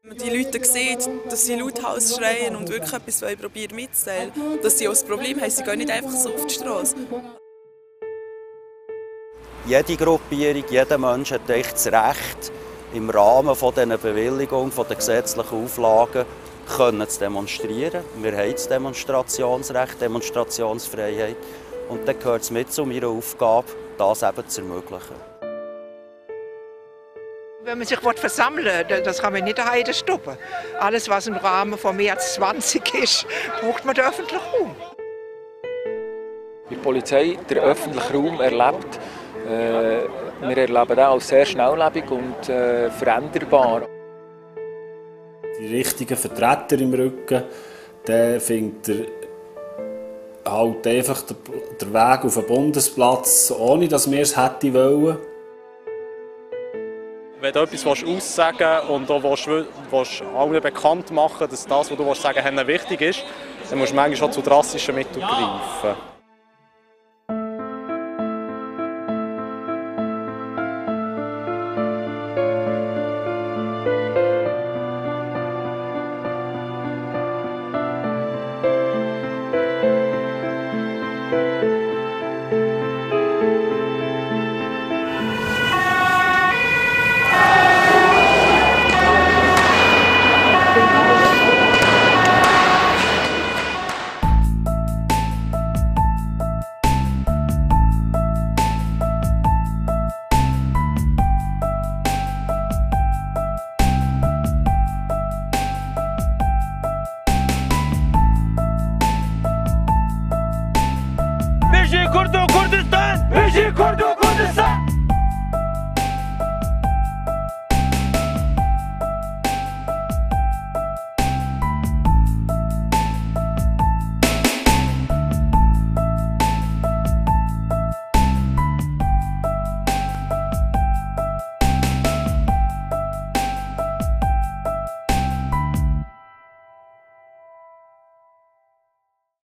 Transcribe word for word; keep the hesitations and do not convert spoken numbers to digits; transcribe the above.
Wenn man die Leute sieht, dass sie lauthals schreien und wirklich etwas probieren mitzuteilen, dass sie auch ein Problem haben, sie gehen nicht einfach so auf die Straße. Jede Gruppierung, jeder Mensch hat echt das Recht, im Rahmen dieser Bewilligung, der gesetzlichen Auflagen, können zu demonstrieren. Wir haben das Demonstrationsrecht, Demonstrationsfreiheit. Und dann gehört es mit zu meiner Aufgabe, das eben zu ermöglichen. Wenn man sich versammeln will, das kann man nicht daheim stoppen. Alles, was im Rahmen von mehr als zwanzig ist, braucht man den öffentlichen Raum. Die Polizei den öffentlichen Raum erlebt. Äh, wir erleben den als sehr schnelllebig und äh, veränderbar. Die richtigen Vertreter im Rücken, der findet er halt einfach den Weg auf den Bundesplatz, ohne dass wir es hätten wollen. Wenn du etwas aussagen willst und auch willst, allen bekannt machen willst, dass das, was du sagen willst, wichtig ist, dann musst du manchmal schon zu drastischen Mitteln greifen.